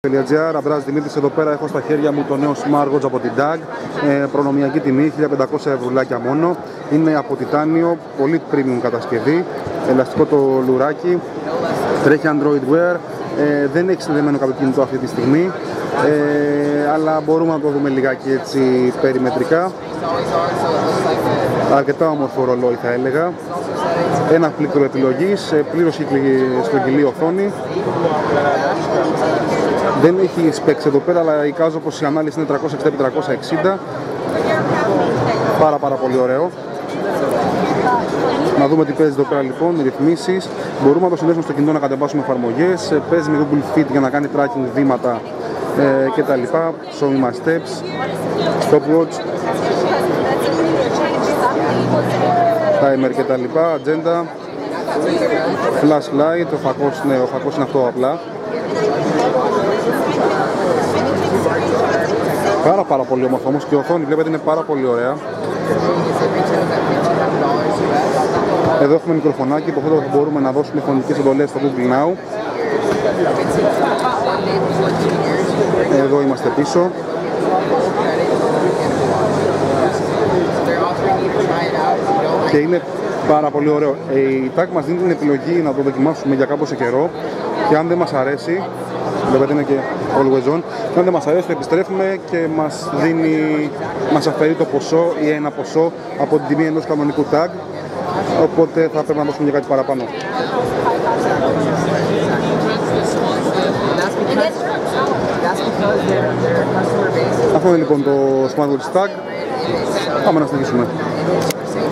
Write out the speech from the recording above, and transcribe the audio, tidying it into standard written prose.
Αμπράζ Δημήτρης, εδώ πέρα έχω στα χέρια μου το νέο Smart Watch από την TAG, προνομιακή τιμή, 1.500 ευρουλάκια μόνο. Είναι από τιτάνιο, πολύ premium κατασκευή, ελαστικό το λουράκι, τρέχει Android Wear, δεν έχει συνδεμένο κάποιο κινητό αυτή τη στιγμή, αλλά μπορούμε να το δούμε λιγάκι έτσι περιμετρικά. Αρκετά όμορφο ρολόι θα έλεγα. Ένα πλήκτρο επιλογής, πλήρως στρογγυλή οθόνη. Δεν έχει specs εδώ πέρα, αλλά εικάζω πως η ανάλυση είναι 360x360. Πάρα πολύ ωραίο. Να δούμε τι παίζει εδώ πέρα λοιπόν, ρυθμίσεις. Μπορούμε να το συνδέσουμε στο κινητό να κατεβάσουμε εφαρμογές. Παίζει με Google Fit για να κάνει tracking βήματα και τα λοιπά. Show me my steps, stopwatch, timer και τα λοιπά, agenda, flashlight, ο φακός είναι αυτό απλά. Πάρα πολύ όμορφο όμως και η οθόνη βλέπετε είναι πάρα πολύ ωραία. Εδώ έχουμε μικροφωνάκι, από αυτό μπορούμε να δώσουμε φωνικές εντολές στο Google Now. Εδώ είμαστε πίσω. Και είναι πάρα πολύ ωραίο. Η TAG μας δίνει την επιλογή να το δοκιμάσουμε για κάποιο καιρό και αν δεν μας αρέσει, βλέπετε είναι και always on, και αν δεν μας αρέσει το επιστρέφουμε και μας αφαιρεί το ποσό ή ένα ποσό από την τιμή ενός κανονικού TAG, οπότε θα πρέπει να δώσουμε για κάτι παραπάνω. Αυτό είναι λοιπόν το Smart Watch TAG. Πάμε να συνεχίσουμε.